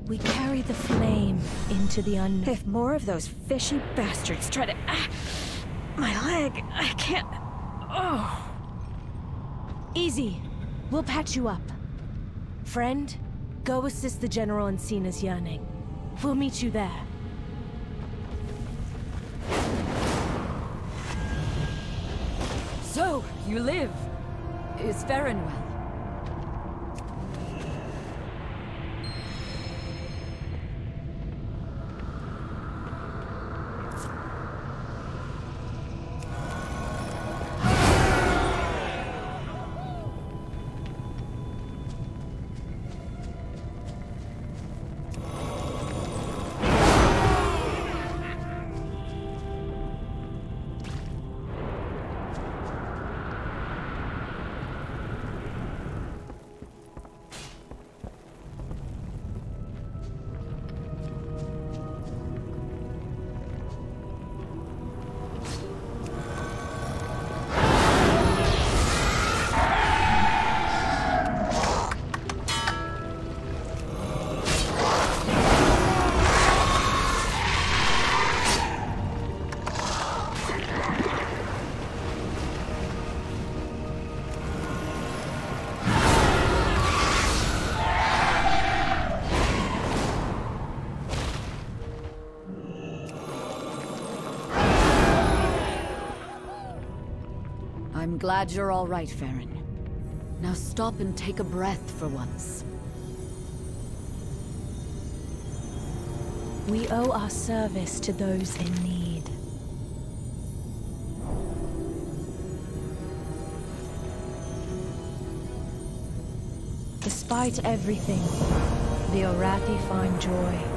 We carry the flame into the unknown. If more of those fishy bastards try to... my leg, I can't... Oh. Easy. We'll patch you up. Friend, go assist the General in Sina's Yearning. We'll meet you there. So, you live. Is Farron well? I'm glad you're all right, Farron. Now stop and take a breath for once. We owe our service to those in need. Despite everything, the Arathi find joy